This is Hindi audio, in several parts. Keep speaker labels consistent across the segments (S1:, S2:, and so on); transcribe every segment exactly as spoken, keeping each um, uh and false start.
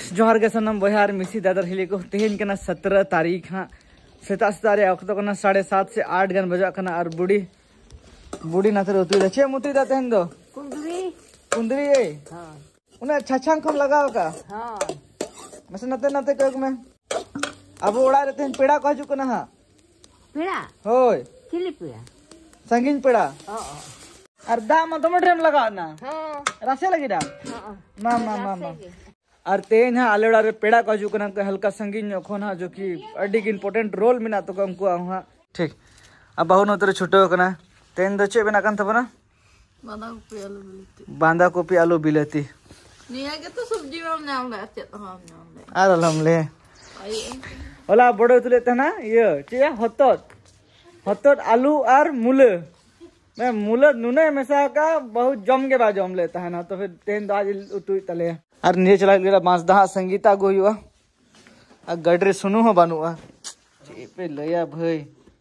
S1: जोहार के सनम बहार मिसी दादर हिली को तेहन के सत्रह तारीख हाँ सेता सेता अक्त साढ़े सात से आठ गन बजा और बुढ़ी बुढ़ी नाते उतुदा चे मुतुई दा तेहन दो कुंदरी कुंदरी ए हां उन्हें छछांग खम लगाओ का हां मसे नते नते कग में अब ओड़ा रे तेहन पेड़ा को हजू कना हां पेड़ा होय चिली पेड़ा संगीन पेड़ा हां और दा म दम ड्रेम लगाओ ना हां रसे लगी दा हां मा मा मा मा और तेन हाँ आले रे पेड़ा को हजू कना हल्का संगीन खोन हाँ जो कि अडिग इम्पोर्टेंट रोल मिना तो उनको हाँ ठीक अब बहु नतरे छुटो कना तेन दो चे बना कान थबना बांधा कोपी आलू बिलाती बांधा कोपी आलू बिलाती निया के तो सब्जी में हम नाम ले अच्छे तो हम नाम ले आर हम ले ओला बड़ो तुले तना ये चे हतोत हतोत आलू और मूले मैं मूले नुने मेसा का बहुत जम के बाद जम लेता है ना तो फिर तेन दो आज उतुई तले और नीचे चला गया मासदा संगीता गो हुआ आ गडरे सुनु हो बानुआ पे लया भाई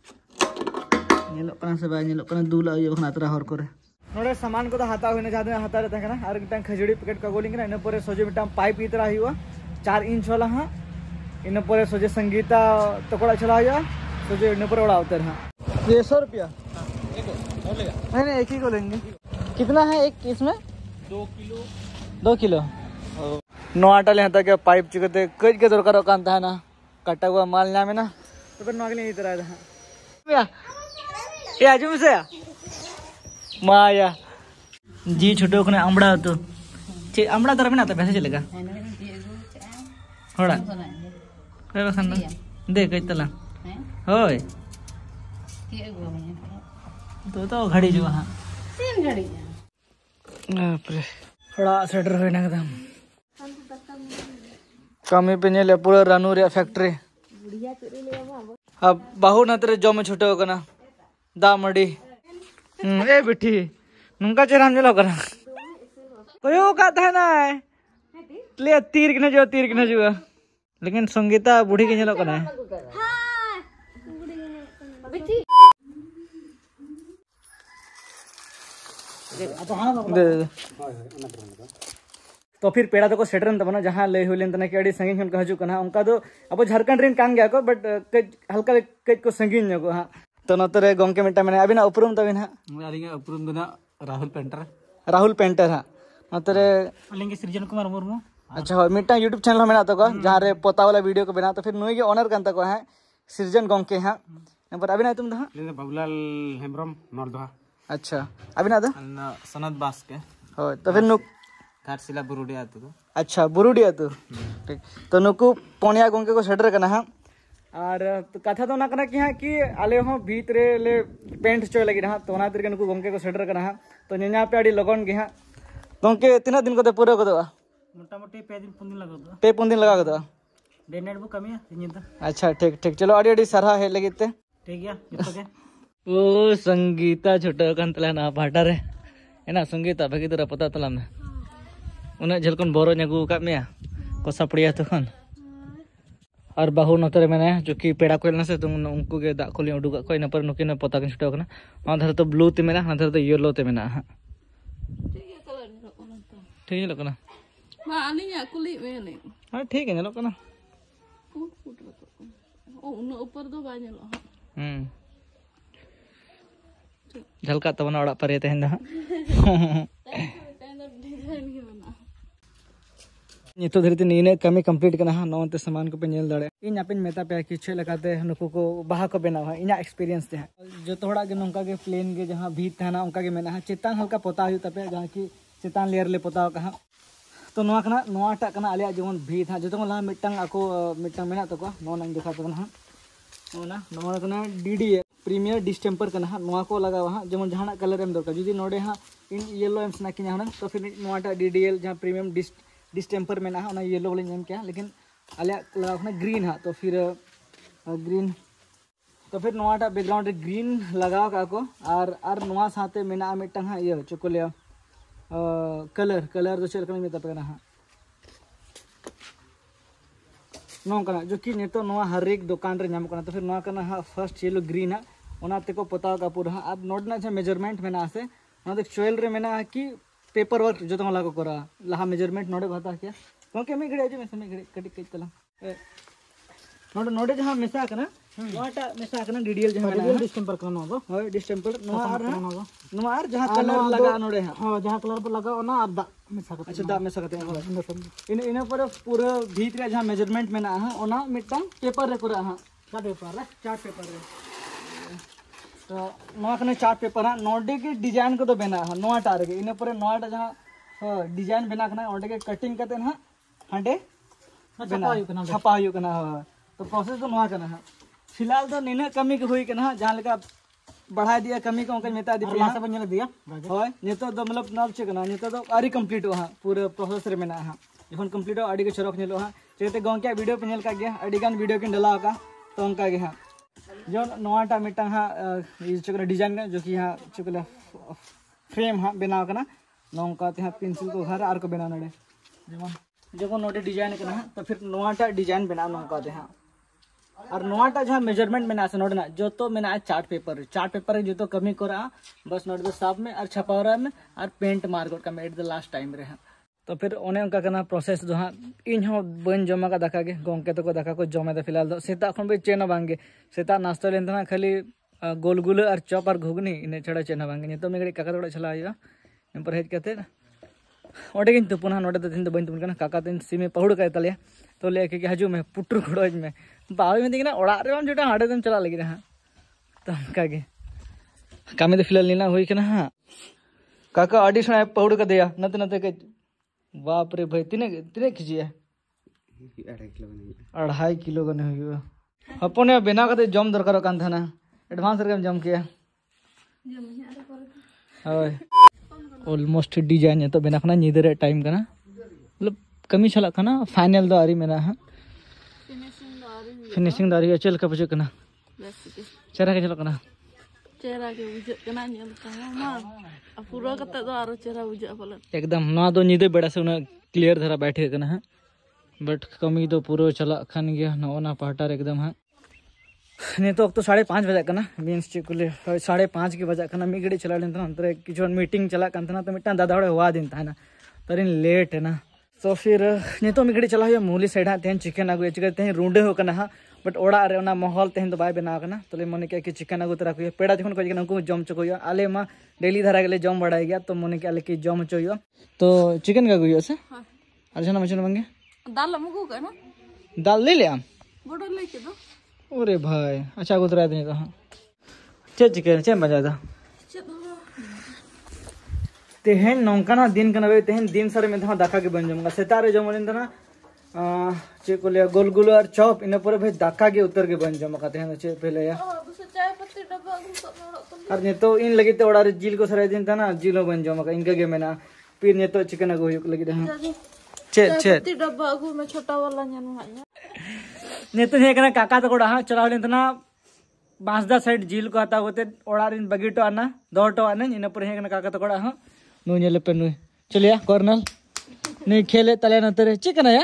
S1: नेलो से बाय नेलो दूला नातरा हर करे नोड़े सामान को तो हाथा होने जाते हाथा रहता है ना और मिटन खजड़ी पैकेट का गोलिंग ना इन पर सोजे मिटन पाइप इतरा हुआ चार इंच वाला हाँ इन पर सोजे संगीता तकोड़ा चला हुआ सोजे इन पर उड़ा उतर हाँ ये सौ रुपया नहीं नहीं एक ही को लेंगे कितना है एक इसमें दो किलो दो किलो नोआटा ले हता के पाइप चिकते कज के दरकार कांता है ना कटा हुआ माल ना में ना तो फिर नोगले नहीं तरह है ये आजुम से माया जी छोटो कने आमड़ा तो चे आमड़ा दर में ना तो पैसे चलेगा थोड़ा कोई बखन दे कज तला होय तो तो घड़ी जो हां तीन घड़ी बाप रे थोड़ा सेटर होय ना एकदम कमी पे नेले पूरा रानू रे फैक्ट्री अब बाहु नतरे जम छुटे कना दा मडी ए बिठी नुंका चेराम जलो कना कोयो का था ना ले तीर के न जो तीर के न जो लेकिन संगीता बूढ़ी के जलो कना हां बिठी दे तो फिर पेड़ा तो सेटर तबना जहाँ लय हुलेन तना कि अड़ी संगीन खन हजू कना उनका दो अब झारखंड रेन कान गया को बट कज हल्का कज को संगीन को हाँ तो नतरे गोंके मिटा मैंने अभी ना उपरुम तबिन हाँ अलिंगे उपरुम बिना राहुल पेंटर राहुल पेंटर हाँ नतरे अलिंगे सृजन कुमार मुर्मू अच्छा हो मिटा यूट्यूब चैनल में तो को जहाँ रे पोता वाला वीडियो को बना तो फिर नुई के ऑनर कान तको है सृजन गोंके हाँ पर अभी ना तुम दा बाबूलाल हेम्ब्रम नरदहा अच्छा अभी ना दा सनद बास के हो तो फिर नु घाटशिला बुरुडिया तो अच्छा बुरुडिया तो ठीक तो नुकु पोनिया गोंके को सेटर कना हां और तो कथा तो ना कना कि हां कि आले हो भीतरे ले पेंट चोय लगी हां तो ना तरीके नुकु गोंके को सेटर कना हां तो नेना पे आडी लगन गे हां गोंके तीना दिन को ते पूरा को दो मोटा मोटी पे दिन पुन दिन लगा दो पे पुन दिन लगा दो डे नाइट बुक कमी है तो अच्छा ठीक ठीक चलो आडी आडी सरहा है लगिते ठीक है जतो के ओ संगीता छोटा कंतला ना भाटा रे एना संगीता भगी तोरा पता तला में उन्हें झलकन बोरो नगू का में कोसा पड़िया तो खन और बाहु नतरे मैंने जो कि पेड़ा को ना से तुम उनको के दा को ले उडुगा को इन पर नुके न पता के छुटो कना आधर तो ब्लू ते मेना आधर तो येलो ते मेना हां ठीक है कलर ठीक है लकना मा आलिया कुली में नहीं हां ठीक है लो कना फुट फुट ओ उन ऊपर दो बा नेलो हम झलका तो बना ओड़ा परे तेन दा नितो धरते नीने कमी कंप्लीट करना हाँ नौते सामान को पे नेल दड़े इन आपिन मेता पे कि छे लगाते नुकु को बाहा को बनावा इना एक्सपीरियंस ते जो थोड़ा के नंका के प्लेन के जहां भीत थाना उनका के मेना चेतान हल्का पोता हुई तपे जहां की चेतान लेयर ले पोता कहा तो नोआ कना नोआ टा कना आलिया जेमन भीत हा जतो ला मिटंग आको मिटंग मेना तको नो नंग देखा तो हां नोना नोआ कना डीडी प्रीमियर डिस्टेंपर कना हां नोआ को लगावा हां जेमन जहाना कलर एम दरकार जदी नोडे हां इन येलो एम स्ना किना हां तो फिर नोआ टा डीडीएल जहां प्रीमियम डिस्ट डिस्टेंपर में ना है येलो वाले नेम क्या लेकिन आलिया लगा ग्रीन हाँ तो फिर ग्रीन तो फिर नोआटा बैकग्राउंड ग्रीन लगाओ का को और और नोआ साथे मेना मिटंग हाँ ये चुको लिया कलर कलर तो चल कने में तपना हाँ नो कना जो कि नेतो नोआ हर एक दुकान रे नाम कना तो फिर नोआ कना हाँ फर्स्ट येलो ग्रीन हाँ ओना ते को पता का पूरा हाँ अब नोट ना मेजरमेंट में ना से ना तो चोयल रे में ना कि पेपर वर्क जो तो लगा करा लहा मेजरमेंट नोडे बता क्या गोंके मी घड़ी आजू में समय घड़ी कटी कई तला नोडे नोडे जहां मेसा कना नोटा मेसा कना डीडीएल जहां डीडीएल डिस्टेंपर कना नो होय डिस्टेंपर नो आर नो आर जहां कलर लगा नोडे हां जहां कलर पर लगा ओना आर दा मेसा कते अच्छा दा मेसा कते इन इन पर पूरा भीत रे जहां मेजरमेंट मेना हां ओना मिटन पेपर रे कुरा हां चार्ट पेपर रे चार्ट पेपर रे तो नोआ कने चार्ट पेपर हां नोडे के डिजाइन को तो बना हां नोआ टार के इन पर नोआ टा जहां हां डिजाइन बना कना ओडे के कटिंग कते हां हांडे छपा हुई कना छपा हुई कना तो प्रोसेस तो नोआ कना हां फिलहाल तो निना कमी के हुई कना जहां लगा बढ़ा दिया कमी को उनका मेता दिया लास्ट बन दिया होय नेतो तो मतलब नब चे कना नेतो तो आरी कंप्लीट हो हां पूरा प्रोसेस रे मेना हां जखन कंप्लीट हो आडी के चरक नेलो हां जेते गांव के वीडियो पे नेल का गया आडी गान वीडियो के डला का तो उनका के हां जो नोआटा मिटा हां ये चकरा डिजाइन जो कि हां चकला फ्रेम हां बनाव कना नोंका ते हां पेंसिल को घर आर को बना नडे जेमन जब नोटे डिजाइन करना है तो फिर नोआटा डिजाइन बना नोका दे हां और नोआटा जहां मेजरमेंट में आसे नोडना जो तो मैंने आज चार्ट पेपर चार्ट पेपर जो तो कमी करा बस नोट दो साफ में और छपावरा में और पेंट मार का एट द लास्ट टाइम रे तो फिर ओने उनका करना प्रोसेस जो हां इन हो बन जमा का दाका गे गोंके तो को दाका को जमे दा फिलहाल दो सेता खन बे चेना बांगे सेता नाश्ता लेन तना खाली गोलगुल और चॉप और घुगनी इन छड़ा चेना बांगे तो मेगड़ी काका तोड़ा चला आया इन पर हेज कते ओडे तुपुना नोडे दिन तो बन तुमन काका तीन सीमे पहुड़ का तले तो ले के हजू में पुटर खोज में बावे में दिना ओड़ा रे जोटा हाडे तुम चला लगी हां तो उनका के कामे तो फिलहाल लीना हुई कना हां काका आडी सना पहुड़ का दिया नते नते के बाप रे भाई तिने तिने खिजिया अढ़ाई किलो गने अढ़ाई किलो गने हुई अपने बिना कते जम दरकार कान था ना एडवांस रे जम किया ओय ऑलमोस्ट डिजाइन है तो बेना खाना निदर टाइम करना मतलब कमी चला खाना फाइनल दो आरी मेना हां फिनिशिंग दारी चल का बजे कना चेहरा के चला कना
S2: चेहरा के बुझे कना नेल का मा पूरा कते दो आरो चेहरा बुझे बोले
S1: एकदम ना दो निदे बेड़ा से उना क्लियर धरा बैठे कना हां बट कमी तो पूरा चला खान गया ना ओना पार्टर एकदम हां ने तो अब तो साढ़े पाँच बजे कना मीन्स चिकुले साढ़े पाँच के बजे कना मी गड़ी चला लेन अंतर किछु मीटिंग चला कंतना तो मिटा दादा हुआ दिन था ना तरिन लेट है ना तो फिर ने तो मी गड़ी चला हुआ मूली साइड तेन चिकन आगु चिकन तेन रुंडे हो कना बट ओड़ा रे ओना माहौल तेन तो बाय बना कना तो ले मने के कि चिकन आगु तरा को पेड़ा जखन को उनको जम चको आले मा डेली धरा गेले जम बड़ा गया तो मने के आले कि जम चो तो चिकन का गुयो से हां और जना मचन मंगे
S2: दाल मगु का ना
S1: दाल ले ले आम
S2: बड़ा ले के दो
S1: अरे भाई अच्छा गुजरा दिन तो हाँ चे चिकन चे बजा था तेहन नौकाना दिन कना वे तेहन दिन सारे में दाका के बन जमगा सेतारे जमलिन तना चे को ले गोलगुल और चॉप इन पर भाई दाका के उतर के बन जमगा तेहन चे पहले या
S2: चाय पत्ती डब्बा
S1: और ने तो इन लगी तो ओड़ा रे जिल को सरे दिन तना जिलो बन जमगा इनका के मेना फिर ने तो चिकन को लगी रे चे चे
S2: पत्ती डब्बा को में छोटा वाला न्यानु हाया
S1: ने तो हे कना काका तो कोड़ा हां चलाव लेन तना बांसदा साइड जिल को आता होते ओड़ारिन बगीटो आना दोटो आना इन पर हे कना काका तो कोड़ा हां नु नेले पे नु चलिया कर्नल नहीं खेले तले न तेरे चिकन या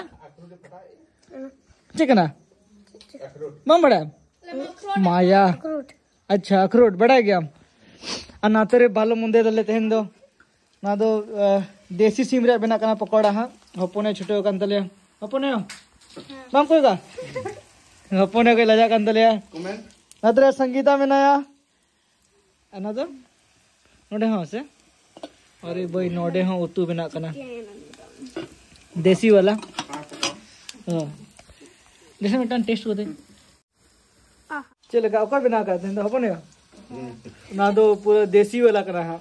S1: चिकन मम बड़ा माया अच्छा अखरोट बड़ा गया अन्ना तेरे बालो मुंदे दले तेन दो ना दो देसी सिम रे बना कना पकोड़ा हां हपोने छुटे कन तले हपोने बम कोई का हपोने के लजा कन तले नतरे संगीता में नया अन्ना तो नोडे हां से अरे भाई नोडे हां उतु बना कना देसी वाला हां जैसे मिटन टेस्ट होते चल का ओकर बना करते हैं तो हपने ना दो पूरा देसी वाला करा हां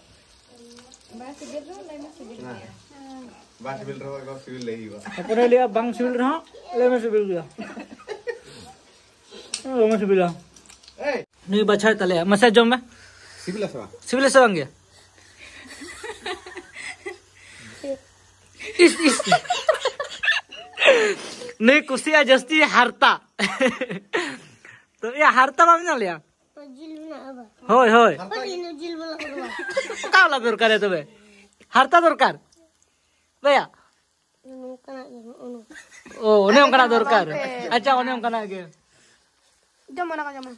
S1: बास बिल रहो एगो सिविल लेही बा अपने लिया बंग सिविल रहो ले में सिविल गया ओ में सिविल ए नहीं बचा तले मसा जो में सिविल सवा सिविल सवा गया इस इस नहीं कुसिया जस्ती हारता तो ये हारता बांग ना लिया होय होय काला दरकार है तबे हारता दरकार भैया ओ ओने ओंकना दरकार अच्छा ओने ओंकना के
S2: जमना का जमन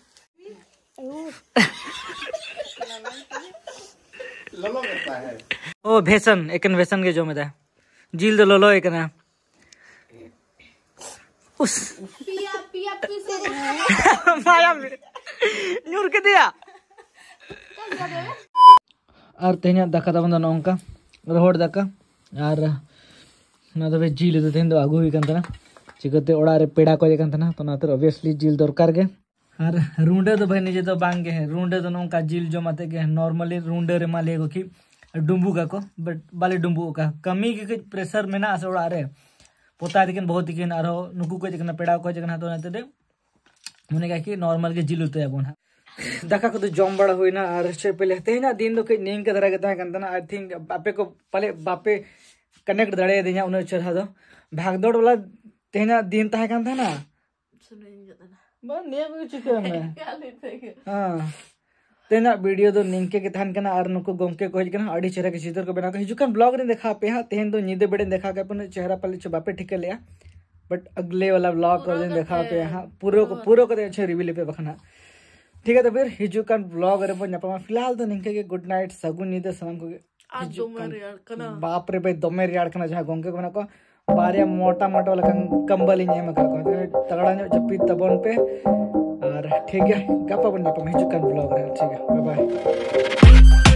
S3: ललो करता है
S1: ओ भेसन एकन भेसन के जो में दा जील दो ललो एकना उस माया nyur ke dia ar tehnya daka da banda nongka rohor daka ar na do jil do ten do agu hui kan tana chikate oda re peda ko kan tana to na to obviously jil dorkar ge ar runde do bhai nije do bang ge runde do nongka jil jo mate ge normally runde re male go ki dumbu ga ko but bale dumbu ka kami ge pressure mena ase oda re pota dikin bahut dikin aro nuku ko jekna peda ko jekna to na te mune ga ki normal ge jil uto yabon दाका को तो जम बड़ा हुई ना और से पहले तेना दिन दो के नींद के तरह कहता है कंतना आई थिंक बापे को पहले बापे कनेक्ट दड़े दे냐 उन्हें चढ़ा दो भागदौड़ वाला तेना दिन ता है कंता ना बस निया को चिके में हां तेना वीडियो दो नींद के थान कना और नुको गोमके को हिजकना अड़ी चेहरा के चित्र को बना के हिजुकन ब्लॉग रे देखा पे हा तेन दो नींदे बेडे देखा के अपन चेहरा पहले छ बापे ठीक लिया बट अगले वाला ब्लॉग कर दिन देखा पे हां पूरे को पूरे को अच्छे रिवील पे बखना ठीक है तो फिर हिजुकन ब्लॉग रे बन पमा फिलहाल तो निंके के गुड नाइट सगुन नींद सनम को
S2: आज दोमेर यार कना
S1: बाप रे भाई दोमेर यार कना जहां गोंके को को बारिया मोटा मोटा वाला कंबल ही नेम का को तगड़ा ने जपी तबन पे और ठीक है गप्पा बन पमा हिजुकन ब्लॉग रे ठीक है बाय बाय